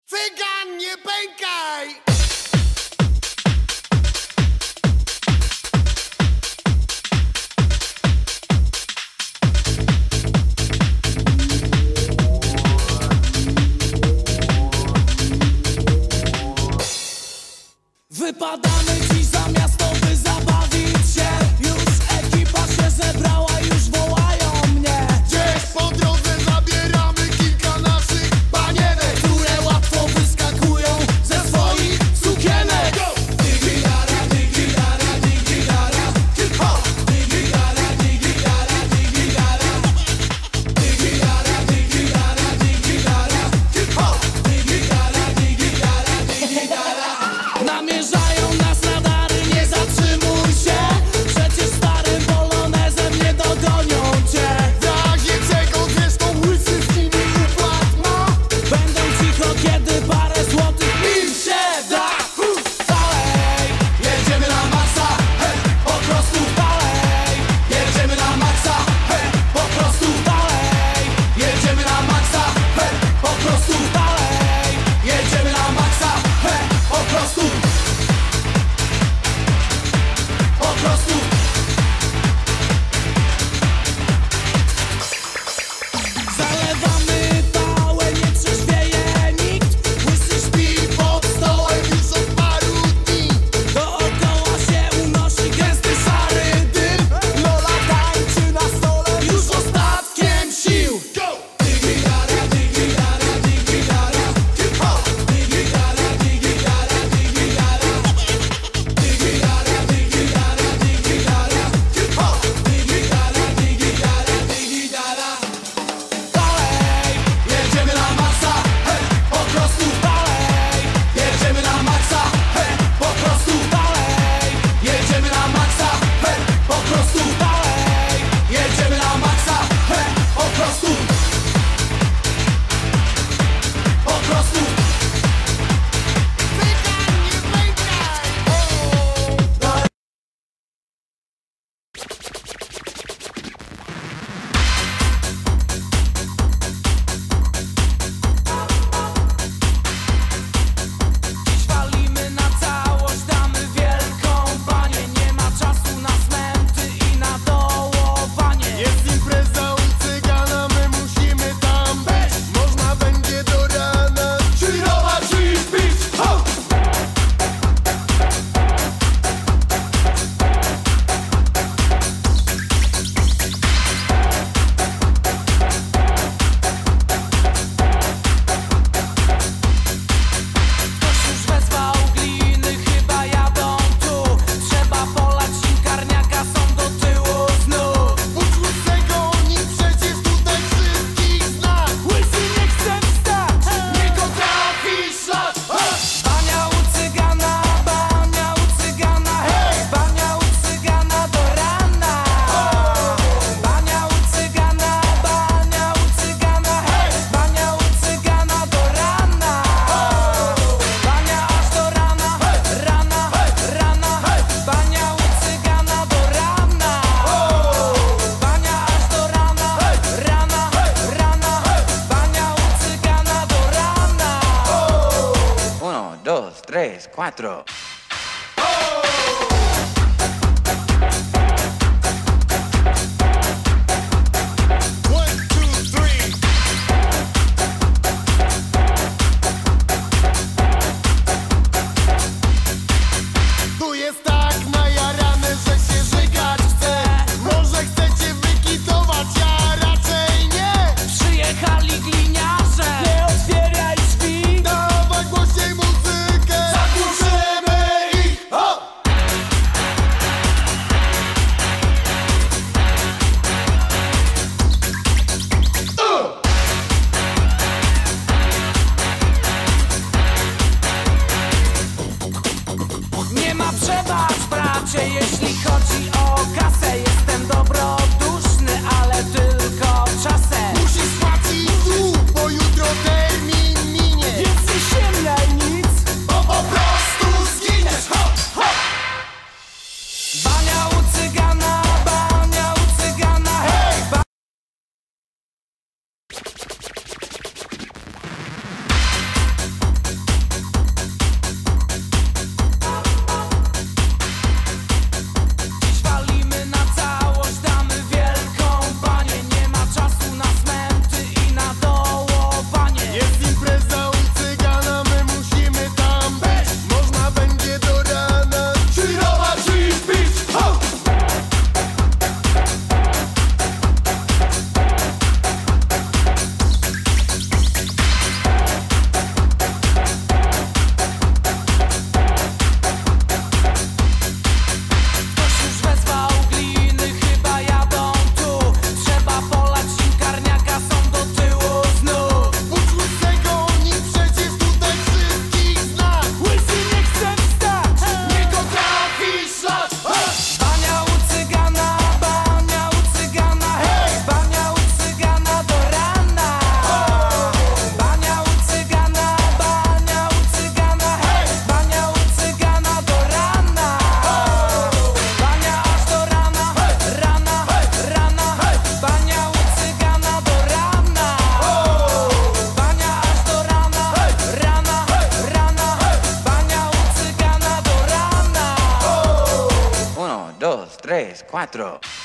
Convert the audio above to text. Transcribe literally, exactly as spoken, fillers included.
Cygan, nie pękaj! Wypadamy dziś za miasto, by zabawić się. Już ekipa się zebrała, już wołają mnie. Gdzieś po drodze zabieramy kilka naszych panienek, które łatwo wyskakują ze swoich sukienek. Digidara, digidara, digidara, hip-hop. Digidara, digidara, digidara. Digidara, digidara, digidara, hip-hop. Digidara, digidara, digidara. Namierzają nas radary, nie zatrzymuj się. Przecież starym polonezem nie dogonią cię. Razie czego zresztą łysy z nimi układ ma. Będą cicho, kiedy parę złotych im się da. Dalej, Jedziemy na maksa, hej, po prostu dalej, jedziemy na maksa, hej, po prostu dalej, jedziemy na maksa, hej, po prostu dalej. jedziemy na maksa, hej, po prostu po prostu Zalewamy pałę, nie trzeźwieje nikt. Łysy śpi pod stołem, już od paru dni. dookoła się unosi gęsty szary dym. Lola tańczy na stole już ostatkiem sił. Digidara, digidara, digidara, hip-hop. Digidara, digidara, digidara. Digidara, digidara, digidara, hip-hop. Digidara, digidara, digidara. Dalej, Jedziemy na maksa, hej, po prostu dalej, jedziemy na maksa, hej, po prostu dalej, jedziemy na maksa, hej, po prostu dalej. jedziemy na maksa, hej, po prostu po prostu Dziś walimy na całość, damy wielką banię. Nie ma czasu na smęty i na dołowanie. Jest impreza u cygana, my musimy tam być. Można będzie do rana chillować i śpić. Ho! Ktoś już wezwał gliny, chyba jadą tu. Trzeba polać im karniaka, są do tyłu znów. Ucz łysego, oni przecież tutaj wszystkich zna. Łysy nie chce wstać, Nie go trafi szlak. Ha! bania u cygana, bania u cygana, hej! Bania u cygana do rana. Bania u cygana, bania u cygana, hej! Bania u cygana do rana. Bania aż do rana, rana, rana. Bania u cygana do rana. Bania aż do rana, rana, rana. Bania u cygana do rana. Uno, dos, tres, cuatro. One, two, three. Tu jest tak najarane, że się żygać chce. Może chcecie wykitować, ja raczej nie. Przyjechali gliniarze, nie otwieraj drzwi. Dawaj głośniej muzykę, zagłuszymy tres, cuatro.